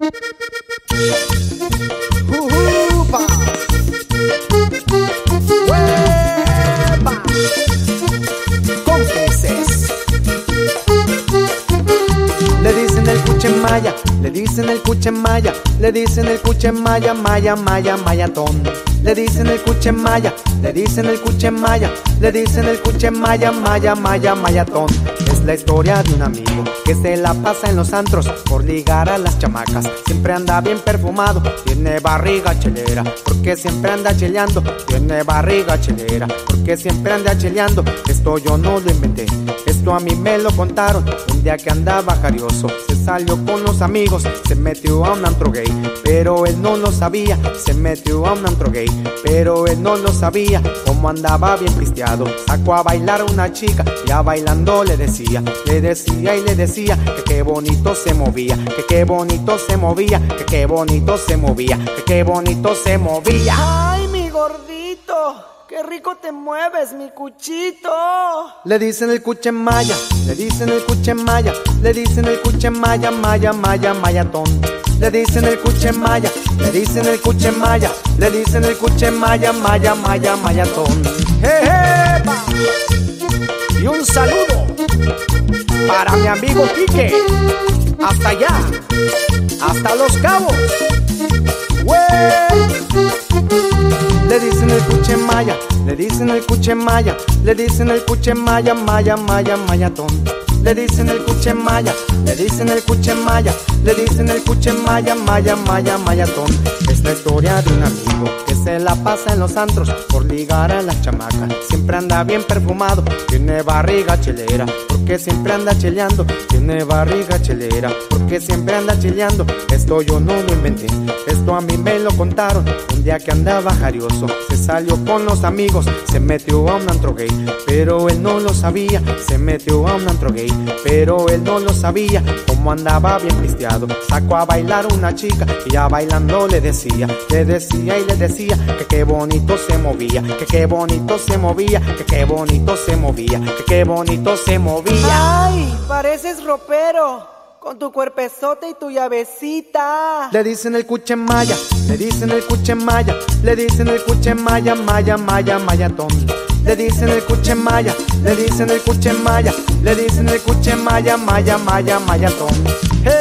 ¡Upa! ¡Huepa! Cómplices. Le dicen el cuchemaya, le dicen el cuchemaya, le dicen el cuchemaya, maya, maya, mayatón. Le dicen el cuchemaya, le dicen el cuchemaya, le dicen el cuchemaya, maya, maya, mayatón. Es la historia de un amigo que se la pasa en los antros por ligar a las chamacas. Siempre anda bien perfumado, tiene barriga chelera, porque siempre anda cheleando. Tiene barriga chelera, porque siempre anda cheleando. Esto yo no lo inventé, esto a mí me lo contaron. Un día que andaba jarioso, se salió con los amigos, se metió a un antro gay, pero él no lo sabía. Se metió a un antro gay, pero él no lo sabía. Como andaba bien pisteado, sacó a bailar a una chica, ya bailando le decía y le decía que qué bonito se movía, que qué bonito se movía, que qué bonito se movía, que qué bonito se movía. Ay, mi gordito, qué rico te mueves, mi cuchito. Le dicen el cuchemaya, le dicen el cuchemaya, le dicen el cuchemaya, maya, maya, mayatón. Le dicen el cuchemaya, le dicen el cuchemaya, le dicen el cuchemaya, maya, maya, mayatón. ¡Jejepa! Y un saludo para mi amigo Quique, hasta allá, hasta Los Cabos. Le dicen el cuchemaya, le dicen el cuchemaya, le dicen el cuchemaya, maya, maya, mayatón. Le dicen el cuchemaya, le dicen el cuchemaya, le dicen el cuchemaya, maya, maya, mayatón. Es la historia de un amigo que se la pasa en los antros por ligar a las chamacas. Siempre anda bien perfumado, tiene barriga chelera, porque siempre anda cheleando. Tiene barriga chelera, porque siempre anda cheleando. Esto yo no lo inventé, esto a mí me lo contaron. Un día que andaba jarioso, se salió con los amigos, se metió a un antro gay, pero él no lo sabía. Se metió a un antro gay, pero él no lo sabía. Como andaba bien pisteado, sacó a bailar una chica y ya bailando le decía y le decía que qué bonito se movía, que qué bonito se movía, que qué bonito se movía, que qué bonito se movía. Ay, pareces ropero, con tu cuerpezote y tu llavecita. Le dicen el cuchemaya, le dicen el cuchemaya, le dicen el cuchemaya, maya, maya, mayatón. Le dicen el cuchemaya, le dicen el cuchemaya, le dicen el cuchemaya, maya, maya, mayatón.